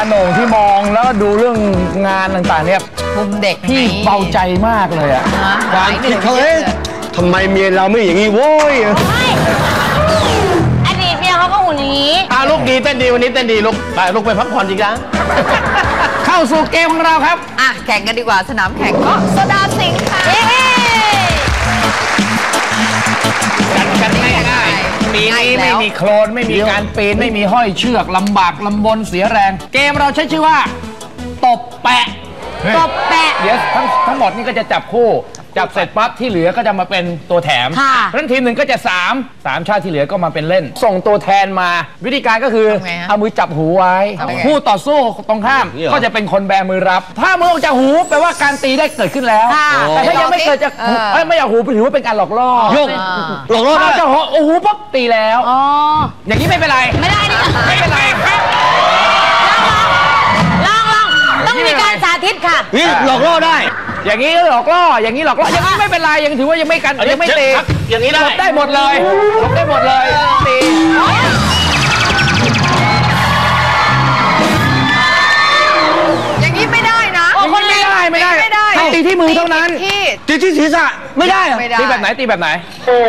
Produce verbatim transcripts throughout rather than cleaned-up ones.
โหน่งที่มองแล้วดูเรื่องงานต่างๆเนี่ยมุมเด็กพี่เบาใจมากเลยอะความคิดเขาเอ๊ะทำไมเมียเราไม่อย่างนี้โว้ยอดีตเมียเขาก็หุ่นอย่างนี้อ่าลูกดีเต้นดีวันนี้เต้นดีลูกไปลูกไปพักผ่อนจริงจังเข้าสู่เกมของเราครับอ่ะแข่งกันดีกว่าสนามแข่งก็โซดาสิงค์ค่ะกันกันง่ายๆปีนี้ไม่มีโคลนไม่มีการปีนไม่มีห้อยเชือกลำบากลำบนเสียแรงเกมเราใช้ชื่อว่าตบแปะตบแปะเดี๋ยวทั้งทั้งหมดนี่ก็จะจับคู่จับเสร็จปั๊บที่เหลือก็จะมาเป็นตัวแถมเพราะฉะนั้นทีมหนึ่งก็จะสามสามชาติที่เหลือก็มาเป็นเล่นส่งตัวแทนมาวิธีการก็คือเอามือจับหูไว้ผู้ต่อสู้ตรงข้ามก็จะเป็นคนแบมือรับถ้ามือออกจากหูแปลว่าการตีได้เกิดขึ้นแล้วแต่ถ้ายังไม่เกิดจากไม่อยากหูถือว่าเป็นการหลอกล่อโยกหลอกล่อถ้าจะหูปั๊บตีแล้วอย่างนี้ไม่เป็นไรไม่ได้นี่ไม่เป็นไรลองลองต้องมีการสาธิตค่ะนี่หลอกล่อได้อย่างนี้หลอกล่ออย่างนี้หลอกล่ออย่างนี้ไม่เป็นไรยังถือว่ายังไม่กันยังไม่ตีอย่างนี้ได้ได้หมดเลยได้หมดเลยตีอย่างนี้ไม่ได้นะคนไม่ได้ไม่ได้ไม่ได้ตีที่มือเท่านั้นตีที่ศีรษะไม่ได้ตีแบบไหนตีแบบไหน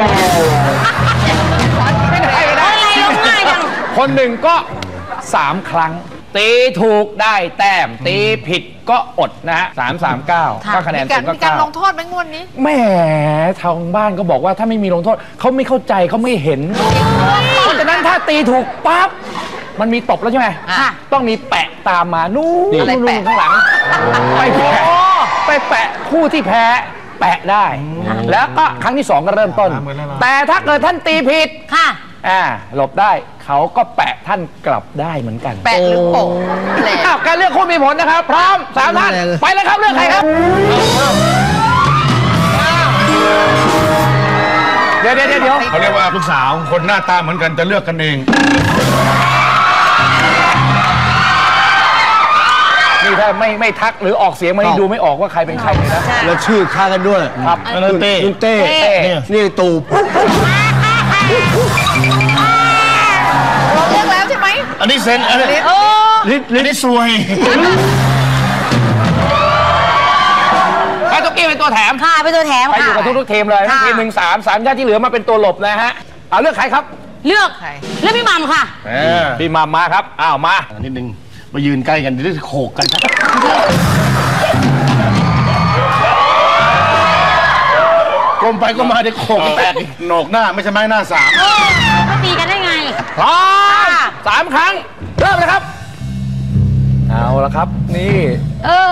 ไม่ได้ไม่ได้ง่ายจังคนหนึ่งก็สามครั้งตีถูกได้แต้มตีผิดก็อดนะฮะสามสามเก้าก็คะแนนเต็มก็เก้ามีการลงโทษไหมงวดนี้แม่ทางบ้านก็บอกว่าถ้าไม่มีลงโทษเขาไม่เข้าใจเขาไม่เห็นเพราะฉะนั้นถ้าตีถูกปั๊บมันมีตบแล้วใช่ไหมต้องมีแปะตามมานู่นนู่นข้างหลังไปแปะไปแปะคู่ที่แพ้แปะได้แล้วก็ครั้งที่สองก็เริ่มต้นแต่ถ้าเกิดท่านตีผิดค่ะอ่าหลบได้เขาก็แปะท่านกลับได้เหมือนกันแปะหรือโป่งอ้าวการเลือกคู่มีผลนะครับพร้อมสามท่านไปเลยครับเลือกใครครับเดี๋ยวเดี๋ยวเดี๋ยวเขาเรียกว่าลูกสาวคนหน้าตาเหมือนกันจะเลือกกันเองนี่ถ้าไม่ไม่ทักหรือออกเสียงมันดูไม่ออกว่าใครเป็นใครเลยนะแล้วชื่อค้ากันด้วยครับนั่นเต้เต้นี่ตูบเราเลือกแล้วใช่ไหมอันนี้เซนอันนี้ลิ้นลิ้นสวยไอ้ตุ๊กกี้เป็นตัวแถมค่ะเป็นตัวแถมไปอยู่กับทุกๆทีมเลยทีมหนึ่งสามสามชาติที่เหลือมาเป็นตัวหลบนะฮะเอาเลือกใครครับเลือกใครเลือกพี่มัมค่ะพี่มัมมาครับอ้าวมานิดนึงมายืนใกล้กันจะโขกกันกลมไปก็มาได้โขกแตกโหนกหน้าไม่ใช่ไม้หน้าสามเขาตีกันได้ไงพร้อมสามครั้งเริ่มเลยครับเอาละครับนี่เออ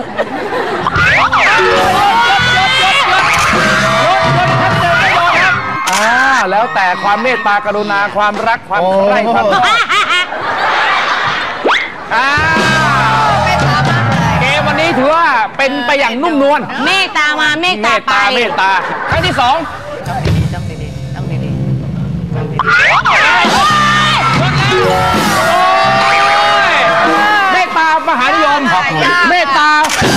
อ่าแล้วแต่ความเมตตากรุณาความรักความใคร่ความชอบอ่าเกมวันนี้ถือว่าเป็นไปอย่างนุ่มนวลเมตตามาเมตตาไปเมตตาครั้งที่สองต้องดีๆต้องดีๆเมตตามหานิยมเมตตา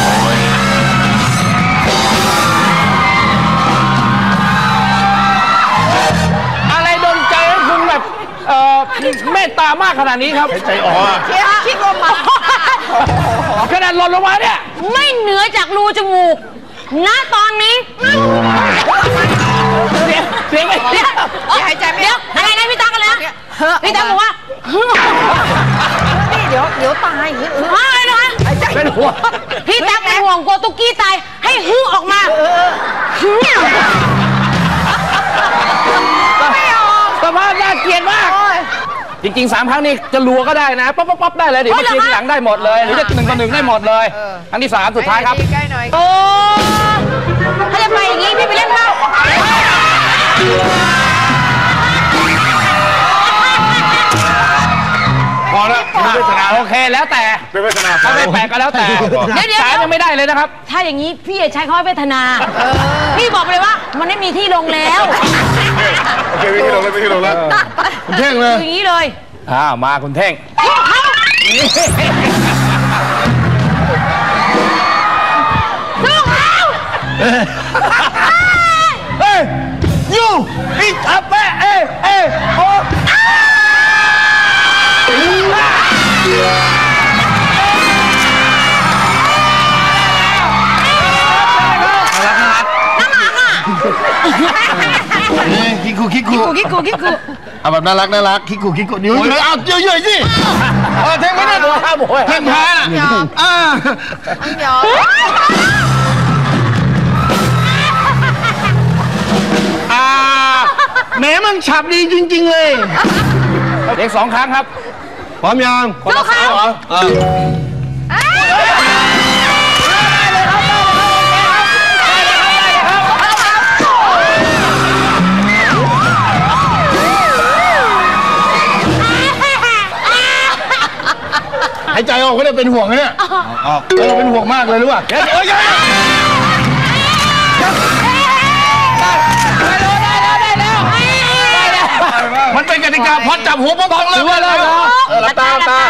อะไรดลใจให้คุณแบบเอ่อเมตตามากขนาดนี้ครับใจอ่อคิดลงมาขนาดหล่นลงมาเนี่ยไม่เหนือจากรูจมูกณตอนนี้เสียงเสียงไม่เสียงหายใจไม่เดี๋ยวอะไรนะพี่ตั๊กกันแล้วพี่ตั๊กบอกว่านี่เดี๋ยวเดี๋ยวตายอะไรนะเป็นห่วงพี่ตั๊กเป็นห่วงกลัวตุ๊กกี้ตายให้ฮึ่ออกมาสภาพน่าเกลียดมากจริงๆสามครั้งนี้จะรัวก็ได้นะป๊อปป๊อปได้เลยเดี๋ยวมาเชียร์ทีหลังได้หมดเลยหรือจะหนึ่งต่อหนึ่งได้หมดเลยครั้งที่สามสุดท้ายครับโอ้ถ้าจะไปอย่างนี้พี่ไปเล่นเข้าพอแล้วไม่ได้ชนะโอเคแล้วแต่เป็นเวทนาถ้าไม่แปลกก็แล้วแต่เดี๋ยวสามยังไม่ได้เลยนะครับถ้าอย่างนี้พี่ใช้คำว่าเวทนาพี่บอกเลยว่ามันไม่มีที่ลงแล้วโอเคไม่ที่ลงแล้วไม่ที่ลงแล้วคุณเท่งเลยอย่างนี้เลยอ่ามาคุณเท่งลูกเขาเฮ้ยยูอิทับเป้เอ้เอ้โอ้นี่คิกคูคิกคูกิ๊กกูกิ๊กกูเอาแบบน่ารักน่ารักคิกคูคิกคูนิ้วเอาเยอะๆสิเออเท่งไม่ได้ตัวห้าโมยเท่งแพ้อ่าต้องยอมอ่าแหมมันฉับดีจริงๆเลยเด็กสองครั้งครับพร้อมยังสู้เขาหายใจออกก็ได้เป็นห่วงนะเนี่ยออกเออเป็นห่วงมากเลยรู้ป่ะเดี๋ยวเอ้ยมันเป็นกติกาพอจับหัวปุ๊บต้องเลิกเลยเออตาตา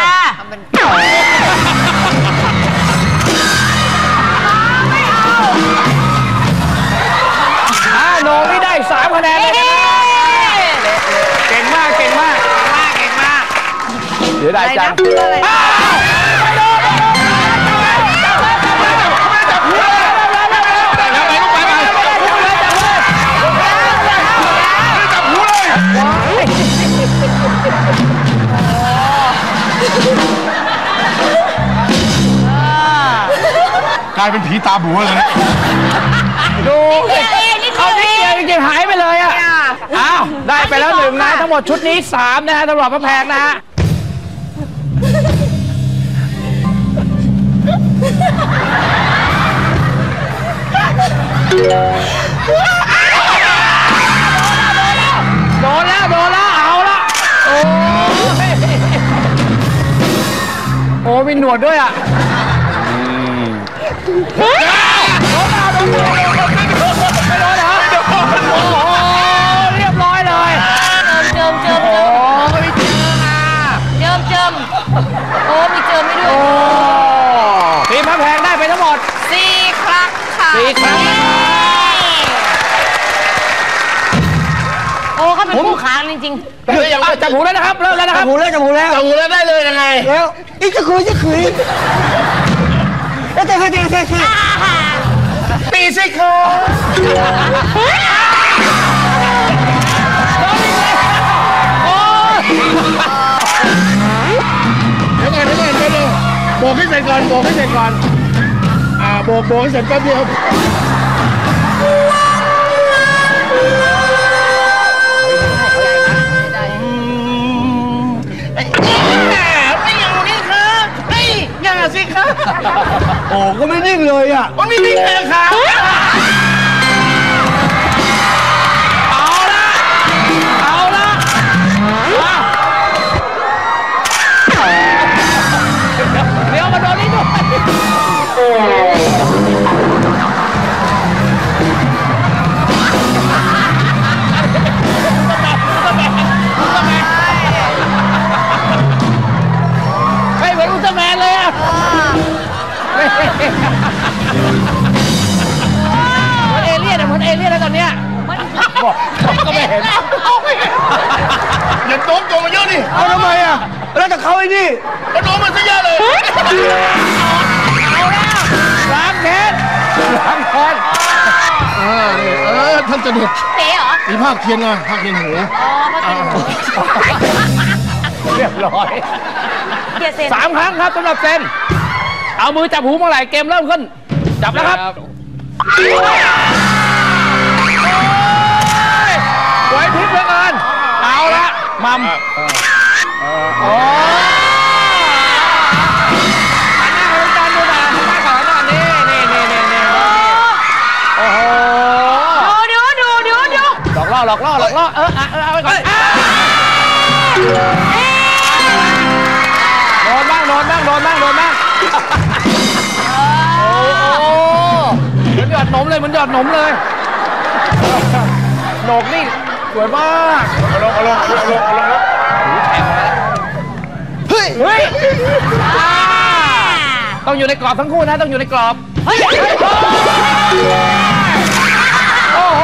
อ่าโหน่งนี่ได้สามคะแนนเลยนะเก่งมากเก่งมากเก่งมากเดี๋ยวได้จังกลายเป็นผีตาบัวเลยนะดูเอานิดเดียวจริงๆหายไปเลยอ่ะอ้าวได้ไปแล้วหนึ่งนะทั้งหมดชุดนี้สามนะฮะสำหรับพระแพงนะฮะโดนแล้วโดนแล้วเอาละโอ้โอ้มีหนวดด้วยอ่ะโดนแล้วโดนแล้วไม่โดนเหรอโอ้โหเรียบร้อยเลยเจิมเจิมโอ้เจิมไม่เจออ่ะเจิมเจิมโอ้มีเจิมไม่ด้วยโอ้ทีมพระแพงได้ไปทั้งหมดสี่ครั้งค่ะสี่ครั้งโอ้เขาเป็นผู้ค้างจริงๆจับหูแล้วนะครับเริ่มแล้วนะครับจับหูแล้วจับหูแล้วจับหูแล้วได้เลยยังไงแล้วอีกจะคุยจะคุยแล้วแต่แต่แต่แต่ตีสิครับเดี๋ยวก่อนเดี๋ยวก่อนเดี๋ยวโบกให้เสร็จก่อนโบกให้เสร็จก่อนอ่าโบกโบกให้เสร็จแป๊บเดียวโอ้ก็ไม่นิ่งเลยอ่ะมันไม่นิ่งเลยครับเอาละเอาละเดี๋ยวมาโดนนี่ด้วยไม่เหมือนอุลตร้าแมนเลยอ่ะเหมือนเอเลี่ยนอะเหมือนเอเลี่ยนแล้วตอนเนี้ยบอกก็ไม่เห็นอย่าโน้มตัวมาเยอะดิเอาทำไมอ่ะแล้วแต่เขาไอ้นี่ก็โน้มมันซะเยอะเลยเอาแล้วล้างแค้นล้างแค้นเออเออท่านจะเด็ดเต๋เหรอมีภาคเทียนไงภาคเทียนหูอ๋อพระเต๋เรียบร้อยสามครั้งครับสำหรับเซนเอามือจับหูเมื่อไหร่เกมเริ่มขึ้นจับแล้วครับไว้พริบเหลือเกินเอาละมัมโอ้หันหน้าไปจานดูมาหันหน้าก่อนหน้านี่นี่นี่นี่นี่โอ้โหดูดูดูดูดูหลอกล่อหลอกล่อหลอกล่อเออเออเอาไปก่อนโดนบ้างโดนบ้างโดนบ้างโดนบ้างโอ้เหมือนหยอดนมเลยเหมือนหยอดนมเลยโหนกนี่สวยมากเอาลงเอาลงเอาลงเอาลงแล้วเฮ้ยเฮ้ยต้องอยู่ในกรอบทั้งคู่นะต้องอยู่ในกรอบเฮ้ยโอ้โห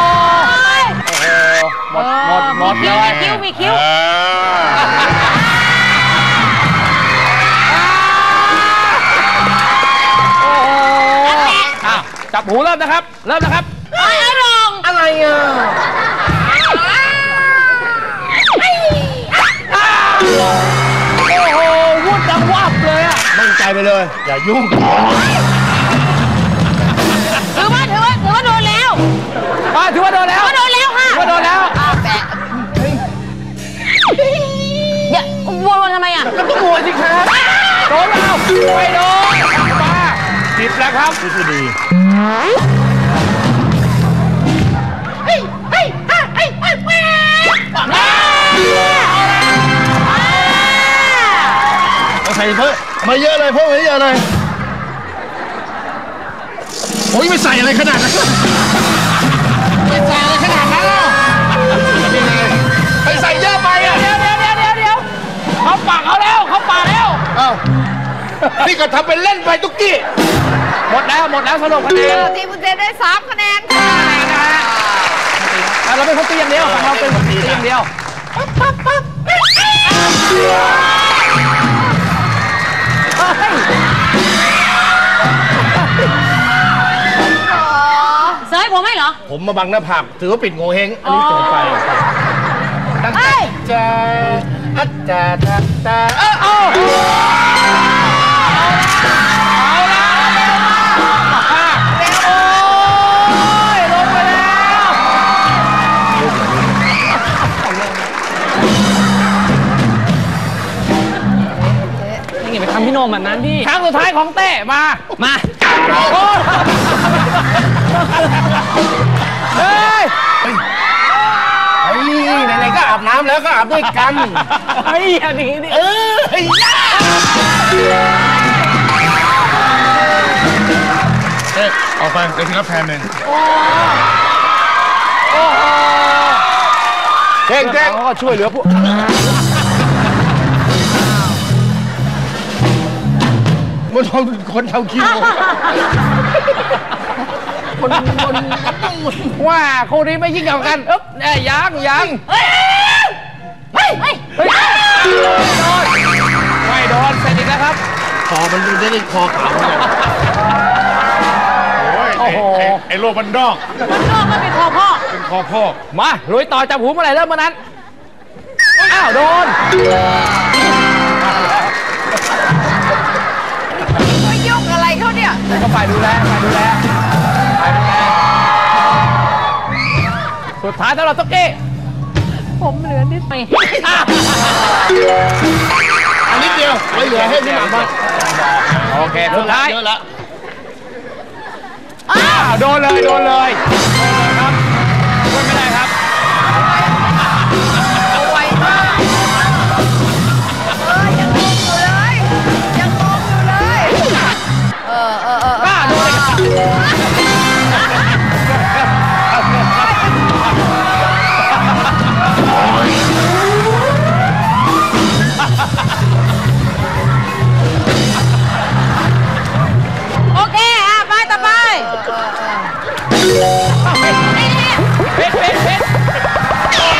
หมดหมดหมดเลยมีคิ้วมีคิ้วจับหูเริ่มนะครับเริ่มนะครับเอาลงเอาอ่ะโอ้โหวุ้นดังวับเลยอ่ะมั่นใจไปเลย อย่ายุ่งถือว่าถือว่าถือว่าโดนแล้วอ่ะถือว่าโดนแล้วถือว่าโดนแล้วค่ะถือว่าโดนแล้วแปะอย่าวนวนทำไมอ่ะก็ต้องโวยสิครับโดนแล้วไม่โดนมาสิบแล้วครับทฤษฎีเอาใส่เพิ่มมาเยอะเลยเพิ่มมาเยอะเลยโอ้ยไม่ใส่อะไรขนาดนั้นไม่ใส่อะไรขนาดนั้นหรอกไปใส่เยอะไปอ่ะเดี๋ยวเดี๋ยวเดี๋ยวเดี๋ยวเดี๋ยวเขาปากเขาแล้วเขาปากแล้วเอ้านี่ก็ทำเป็นเล่นไปตุ๊กกี้หมดแล้วหมดแล้วสรุปคะแนนทีมคุณเจนได้สามคะแนนค่ะเราเป็นคนตีอย่างเดียวของเราเป็นคนตีอย่างเดียวเสยผมให้เหรอผมมาบังหน้าผากถือว่าปิดโงเฮงอันนี้เกินไปตั้งใจอัจจาทัตตาเอ้าเอาละโอ้ยลงไปแล้วนี่ไปทำพี่โนมแบบนั้นพี่ครั้งสุดท้ายของเต้มา มาโอ้เฮ้ยเฮ้ยไหนๆก็อาบน้ำแล้วก็อาบด้วยกันไอ้อันนี้นี่เออเฮ้ยย่าเอ๊ะออกไปเดี๋ยวทีละแพนหนึ่งโอ้โหเท่งเท่งเขาก็ช่วยเหลือพวกมันทำคนทำคิวคนคนว่าคู่นี้ไม่ยิ่งกับกันอึ๊บแน่ยังยังเฮ้ยเฮ้ยเฮ้ยเฮ้ยโดนไม่โดนเสร็จอีกแล้วครับคอมันจะได้คอขาวเลยโอ้ยไอ้ไอ้โลกมันดอกมันนอกมันเป็นคอพ่อเป็นคอพ่อมาลุยต่อจับหูเมื่อไหร่เริ่มเมื่อนั้นอ้าวโดนไม่ยุ่งอะไรเขาเนี่ยก็ฝ่ายดูแลฝ่ายดูแลฝ่ายดูแลสุดท้ายสำหรับตุ๊กกี้ผมเหลือนิดไปอันนิดเดียวไว้เหลือให้พี่หม่ำบ้างโอเคสุดท้ายเยอะแล้วอ้าวโดนเลยโดนเลยโดนเลยครับช่วยไม่ได้ครับไวมากเออยังงงอยู่เลยยังงงอยู่เลยเออเออเออป้าโดนเลยครับโอเคอ่ะไปต่อไปเพชรเพชรเพชร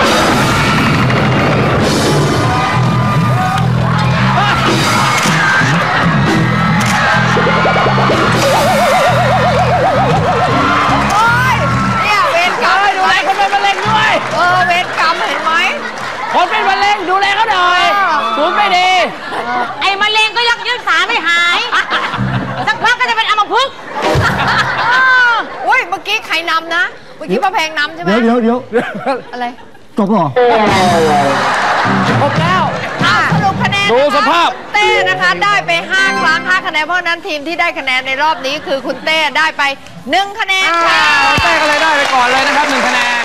โอ้ยเนี่ยเวรกรรมดูแลคนเป็นมะเร็งด้วยเออเวรกรรมเห็นไหมคนเป็นมะเร็งดูแลเขาหน่อยศูนย์ไม่ดีไอ้มะเร็งก็ยังรักษาไม่หายสักพักก็จะเป็นอัมพฤกษ์โอ้ยเมื่อกี้ใครนำนะเมื่อกี้ป้าแพงนำใช่ไหมเดี๋ยวเดี๋ยวเดี๋ยวอะไรจบเหรอครบแล้วอ่ะสรุปคะแนนดูสภาพคุณเต้นะคะได้ไปห้าครั้งห้าคะแนนเพราะฉะนั้นทีมที่ได้คะแนนในรอบนี้คือคุณเต้ได้ไปหนึ่งคะแนนค่ะเต้ก็เลยได้ไปก่อนเลยนะครับหนึ่งคะแนน